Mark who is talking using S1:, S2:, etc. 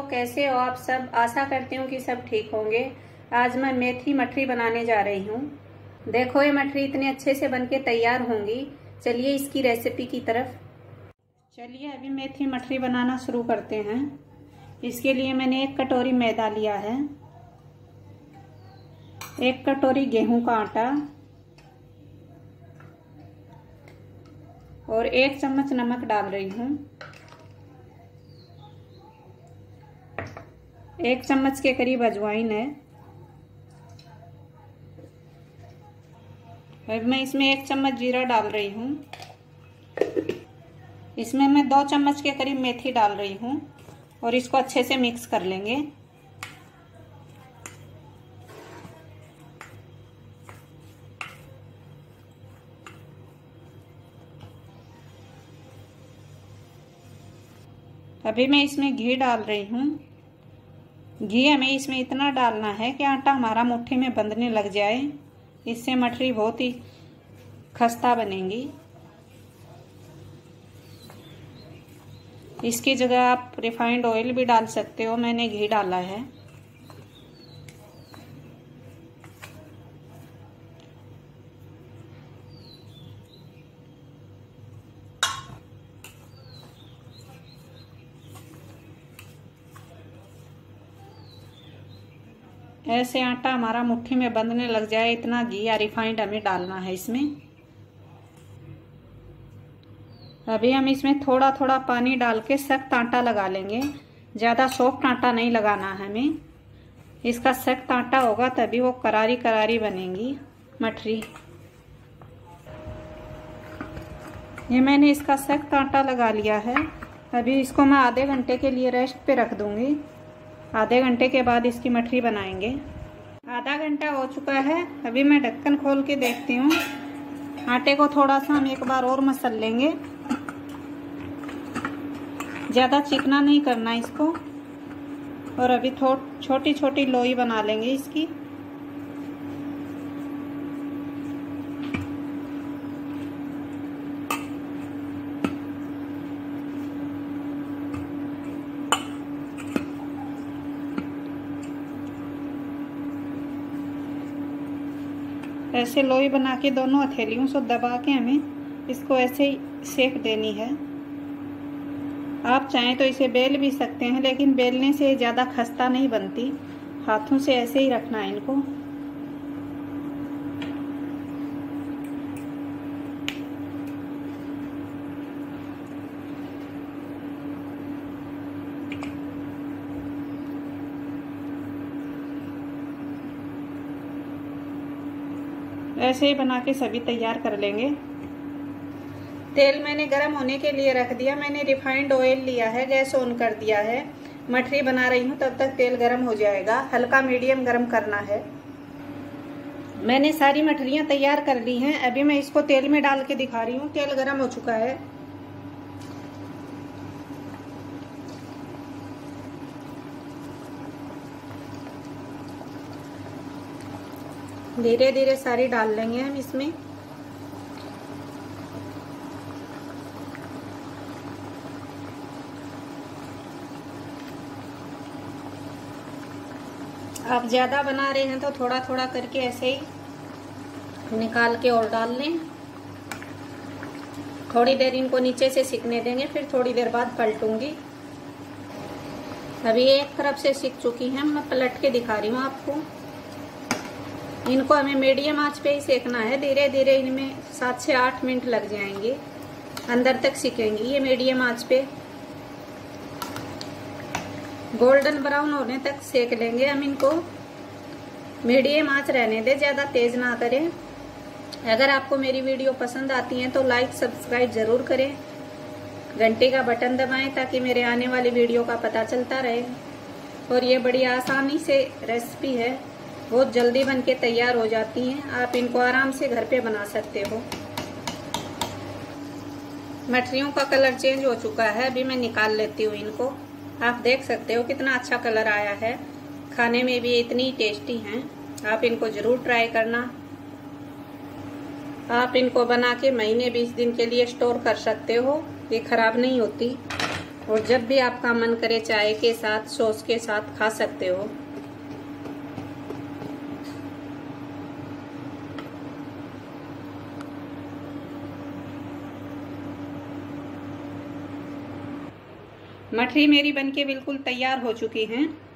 S1: कैसे हो आप सब। आशा करती हूँ कि सब ठीक होंगे। आज मैं मेथी मठरी बनाने जा रही हूँ। देखो ये मठरी इतने अच्छे से बनके तैयार होंगी। चलिए इसकी रेसिपी की तरफ। चलिए अभी मेथी मठरी बनाना शुरू करते हैं। इसके लिए मैंने 1 कटोरी मैदा लिया है, 1 कटोरी गेहूं का आटा और 1 चम्मच नमक डाल रही हूँ। 1 चम्मच के करीब अजवाइन है। अब मैं इसमें 1 चम्मच जीरा डाल रही हूँ। इसमें मैं 2 चम्मच के करीब मेथी डाल रही हूँ और इसको अच्छे से मिक्स कर लेंगे। अभी मैं इसमें घी डाल रही हूँ। घी हमें इसमें इतना डालना है कि आटा हमारा मुट्ठी में बंधने लग जाए। इससे मठरी बहुत ही खस्ता बनेगी। इसकी जगह आप रिफाइंड ऑयल भी डाल सकते हो, मैंने घी डाला है। ऐसे आटा हमारा मुट्ठी में बंधने लग जाए, इतना घी या रिफाइंड हमें डालना है इसमें। अभी हम इसमें थोड़ा थोड़ा पानी डाल के सख्त आटा लगा लेंगे। ज़्यादा सॉफ्ट आटा नहीं लगाना है हमें। इसका सख्त आटा होगा तभी वो करारी करारी बनेगी मठरी। ये मैंने इसका सख्त आटा लगा लिया है। अभी इसको मैं आधे घंटे के लिए रेस्ट पे रख दूंगी। आधे घंटे के बाद इसकी मठरी बनाएंगे। आधा घंटा हो चुका है। अभी मैं ढक्कन खोल के देखती हूँ। आटे को थोड़ा सा हम एक बार और मसल लेंगे। ज़्यादा चिकना नहीं करना इसको। और अभी छोटी छोटी लोई बना लेंगे इसकी। ऐसे लोई बना के दोनों हथेलियों से दबा के हमें इसको ऐसे ही सेक देनी है। आप चाहें तो इसे बेल भी सकते हैं, लेकिन बेलने से ज़्यादा खस्ता नहीं बनती। हाथों से ऐसे ही रखना है इनको। ऐसे ही बना के सभी तैयार कर लेंगे। तेल मैंने गरम होने के लिए रख दिया। मैंने रिफाइंड ऑयल लिया है, गैस ऑन कर दिया है। मठरी बना रही हूँ तब तक तेल गरम हो जाएगा। हल्का मीडियम गरम करना है। मैंने सारी मठरियाँ तैयार कर ली हैं। अभी मैं इसको तेल में डाल के दिखा रही हूँ। तेल गरम हो चुका है। धीरे धीरे सारी डाल लेंगे हम इसमें। आप ज़्यादा बना रहे हैं तो थोड़ा थोड़ा करके ऐसे ही निकाल के और डाल लें। थोड़ी देर इनको नीचे से सिकने देंगे, फिर थोड़ी देर बाद पलटूंगी। अभी एक तरफ से सिक चुकी हैं, मैं पलट के दिखा रही हूँ आपको। इनको हमें मीडियम आंच पे ही सेकना है। धीरे धीरे इनमें 7 से 8 मिनट लग जाएंगे, अंदर तक सिकेंगी ये मीडियम आंच पे। गोल्डन ब्राउन होने तक सेक लेंगे हम इनको। मीडियम आंच रहने दे, ज़्यादा तेज ना करें। अगर आपको मेरी वीडियो पसंद आती है तो लाइक सब्सक्राइब जरूर करें। घंटे का बटन दबाएं ताकि मेरे आने वाली वीडियो का पता चलता रहे। और ये बड़ी आसानी से रेसिपी है, बहुत जल्दी बन के तैयार हो जाती हैं। आप इनको आराम से घर पे बना सकते हो। मठरियों का कलर चेंज हो चुका है। अभी मैं निकाल लेती हूँ इनको। आप देख सकते हो कितना अच्छा कलर आया है। खाने में भी इतनी टेस्टी हैं। आप इनको जरूर ट्राई करना। आप इनको बना के महीने 20 दिन के लिए स्टोर कर सकते हो, ये खराब नहीं होती। और जब भी आपका मन करे चाय के साथ, सॉस के साथ खा सकते हो। मठरी मेरी बनके बिल्कुल तैयार हो चुकी हैं।